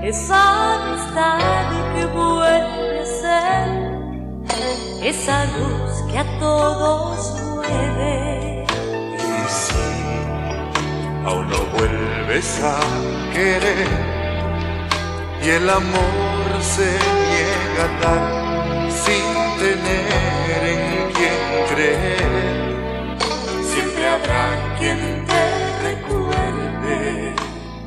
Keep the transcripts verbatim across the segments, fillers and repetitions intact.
esa amistad que vuelve a ser, esa luz que a todos mueve. Y si aún no vuelves a querer y el amor se niega a dar sin tener en quién creer, siempre habrá quien te recuerde.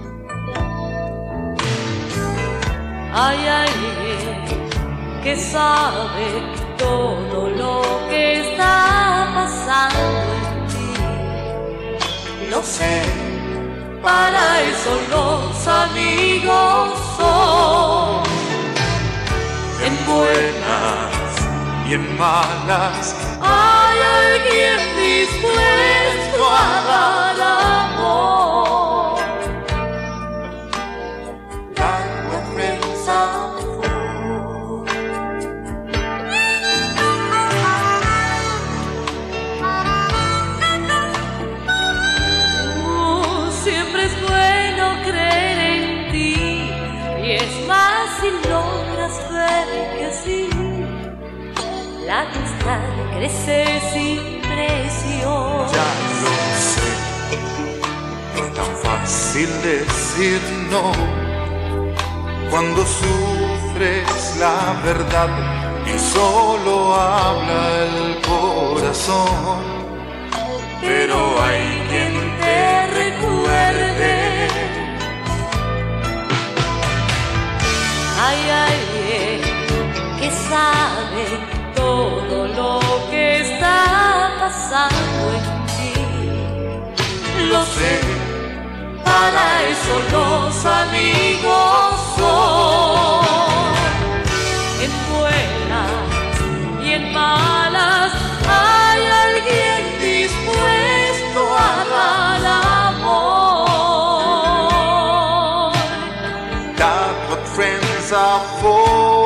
Hay alguien que sabe todo lo que está pasando en ti. Lo sé, para eso los amigos son. En buenas y en malas hay alguien dispuesto a dar amor. Like what friends are for. Uh, siempre es bueno creer en ti, y es más si logras ver que sí, la amistad crece sin presión. Ya lo sé, no es tan fácil decir no cuando sufres la verdad y solo habla el corazón. Pero hay quien te recuerde. Hay alguien que sabe todo lo que está pasando en ti. Lo sé, Para eso los amigos son. En buenas y en malas hay alguien dispuesto a dar amor. that's what friends are for.